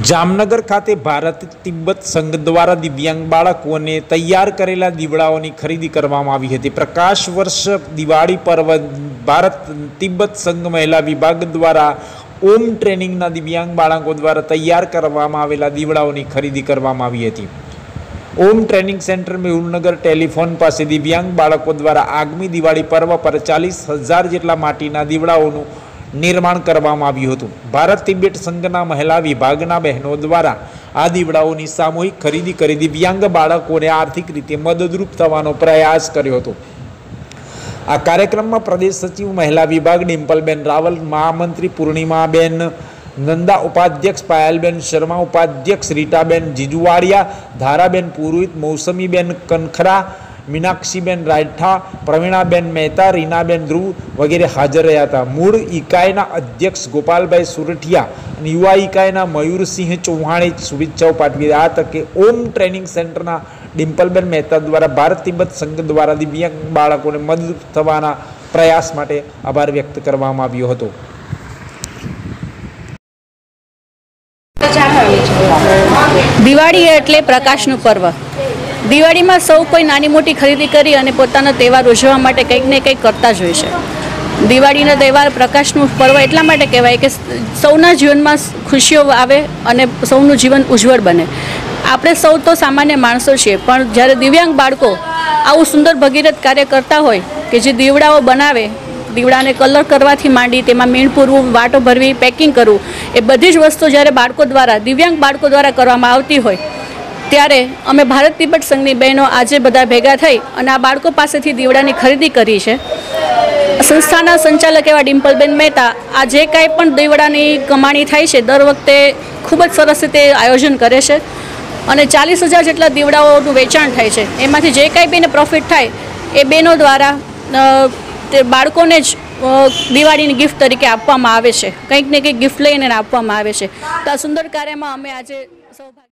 જામનગર ખાતે ભારત તિબ્બત સંઘ દ્વારા દિવ્યાંગ બાળકોને તૈયાર કરેલા દીવડાઓની ખરીદી કરવામાં આવી હતી। પ્રકાશ વર્ષ દિવાળી પર્વ ભારત તિબ્બત સંઘ મહિલા વિભાગ દ્વારા ઓમ ટ્રેનિંગના દિવ્યાંગ બાળકો દ્વારા તૈયાર કરવામાં આવેલા દીવડાઓની ખરીદી કરવામાં આવી હતી। Om training centre Mehulnagar telephone પાસે દિવ્યાંગ બાળકો દ્વારા આગામી દિવાળી પર્વ પર 40,000 જેટલા માટીના દીવડાઓનું निर्माण કરવામાં આવ્યું હતું। ભારત તિબેટ સંઘના મહિલા વિભાગના બહેનો દ્વારા આ દીવડાઓની સામૂહિક ખરીદી કરી દિવ્યાંગ બાળકોને આર્થિક રીતે મદદરૂપ થવાનો પ્રયાસ કર્યો હતો। આ કાર્યક્રમમાં પ્રદેશ સચિવ મહિલા વિભાગ ડિમ્પલબેન રાવલ, મહામંત્રી પૂર્ણિમાબેન નંદા, ઉપાધ્યક્ષ પાયલબેન શર્મા, ઉપાધ્યક્ષ રીટાબેન જીજુવાડિયા, ધારાબેન પુરોહિત, મૌસમીબેન કનખરા, મીનાક્ષીબેન રાઠા, પ્રવીણાબેન મહેતા, રીનાબેન ધ્રુવ વગેરે હાજર રહ્યા હતા। મૂળ ઇકાઈના અધ્યક્ષ ગોપાલભાઈ સુરઠિયા અને યુવા ઇકાઈના મયુરસિંહ ચૌહાણે શુભેચ્છાઓ પાઠવી। આ તકે ઓમ ટ્રેનિંગ સેન્ટરના ડિમ્પલબેન મહેતા દ્વારા ભારત તિબ્બત સંઘ દ્વારા દિવ્યાંગ બાળકોને મદદ થવાના પ્રયાસ માટે આભાર વ્યક્ત કરવામાં આવ્યો હતો। દિવાળી એટલે પ્રકાશનું પર્વ। દિવાળીમાં સૌ કોઈ નાની મોટી ખરીદી કરી અને પોતાનો તહેવાર ઉજવવા માટે કંઈક ને કંઈક કરતા જ હોય છે। દિવાળીનો તહેવાર પ્રકાશનું પર્વ એટલા માટે કહેવાય કે સૌના જીવનમાં ખુશીઓ આવે અને સૌનું જીવન ઉજ્જવળ બને। આપણે સૌ તો સામાન્ય માણસો છીએ, પણ જ્યારે દિવ્યાંગ બાળકો આવું સુંદર ભગીરથ કાર્ય કરતા હોય કે જે દીવડાઓ બનાવે, દીવડાને કલર કરવાથી માંડી તેમાં મીણ પૂરવું, વાટો ભરવી, પેકિંગ કરવું, એ બધી જ વસ્તુ જ્યારે બાળકો દ્વારા, દિવ્યાંગ બાળકો દ્વારા કરવામાં આવતી હોય ત્યારે અમે ભારત તિબેટ સંઘની બહેનો આજે બધા ભેગા થઈ અને આ બાળકો પાસેથી દીવડાની ખરીદી કરી છે। સંસ્થાના સંચાલક એવા ડિમ્પલબેન મહેતા આ જે કાંઈ પણ દીવડાની કમાણી થાય છે દર વખતે ખૂબ જ સરસ રીતે આયોજન કરે છે અને 40,000 જેટલા દીવડાઓનું વેચાણ થાય છે। એમાંથી જે કાંઈ બેને પ્રોફિટ થાય એ બહેનો દ્વારા તે બાળકોને જ દિવાળીની ગિફ્ટ તરીકે આપવામાં આવે છે, કંઈક ને કંઈક ગિફ્ટ લઈને આપવામાં આવે છે। તો આ સુંદર કાર્યમાં અમે આજે સૌભાગ્ય